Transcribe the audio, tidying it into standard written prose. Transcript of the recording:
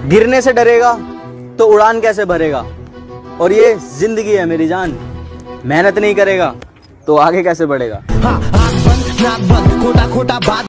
गिरने से डरेगा तो उड़ान कैसे भरेगा। और ये जिंदगी है मेरी जान, मेहनत नहीं करेगा तो आगे कैसे बढ़ेगा। हाँ, आँख बंद नाक बंद, खोटा खोटा बात